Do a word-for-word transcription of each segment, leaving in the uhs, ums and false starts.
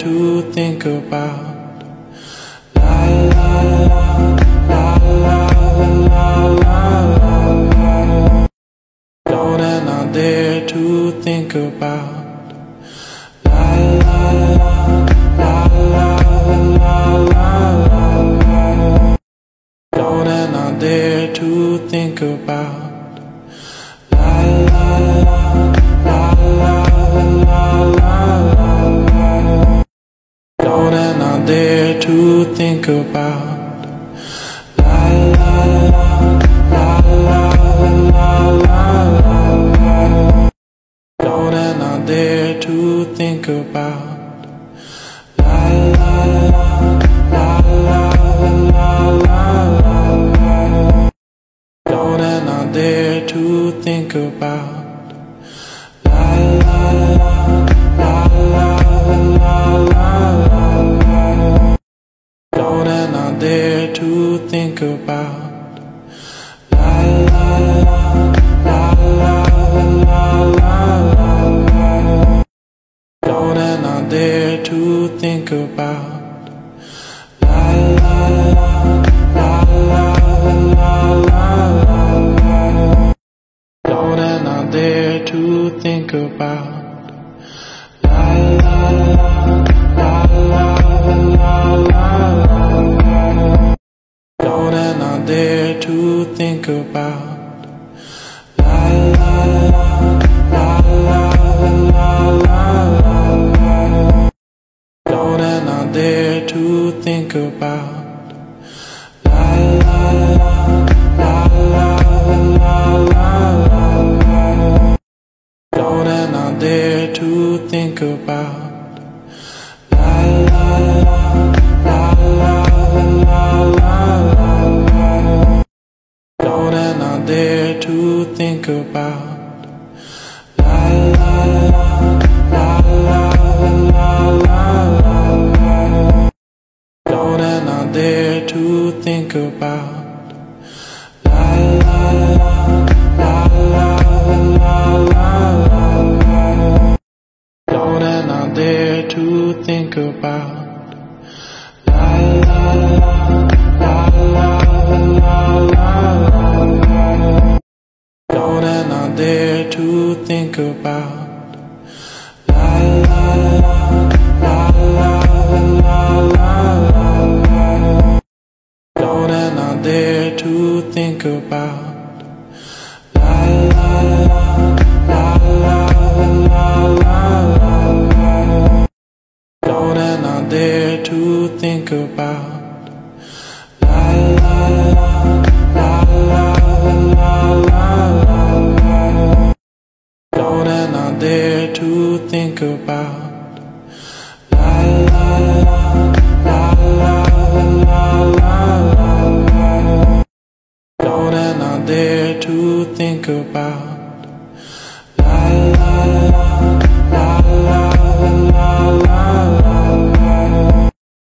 to think about. La la la la la la la. More than I dare to think about. La la la la la la la. More than I dare to think about. La la la la la la la. More than I dare to think about. La la la la la la la. More than I dare to think about. La la la la la la la. More than I dare to think about. La la la la la la la. More than I dare to think about. La la la la la la la. More than I dare to think about. La la la la la la la. More than I dare to think about. La la la la la la la. More than I dare to think about. La la la la la la la. More than I dare to think about. La la la la la la la. More than I dare to think about. La la la la la la la. More than I dare to think about. La la la la la la la. More than I dare to think about. La la la la la la la. More than I dare to think about. La la la la la la la. More than I dare to think about. La la la la la la la. More than I dare to think about. La la la la la la la. More than I dare to think about. La la la la la la la. More than I dare to think about. La la la la la la la. More than I dare to think about. La la la la la la la.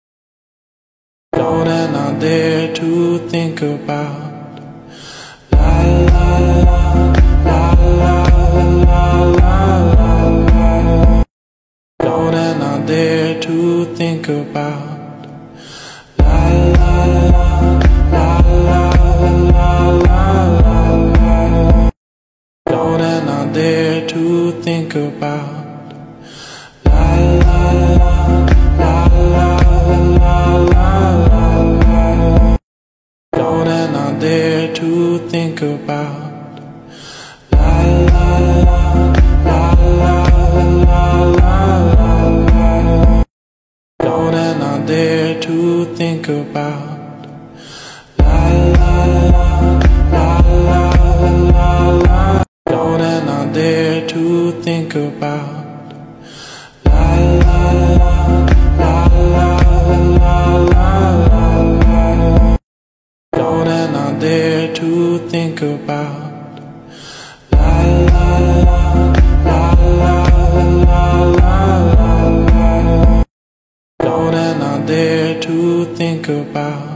More than I dare to think about. La la la la la la la. More than I dare to think about. La la la la la la la. More than I dare to think about. La la la la la la la. More than I dare to think about. La la la la la la la. More than I dare to think about. La la la la la la. More than I dare to think about. La la la la la la la. More than I dare to think about. La la la la la la la. More than I dare to think about.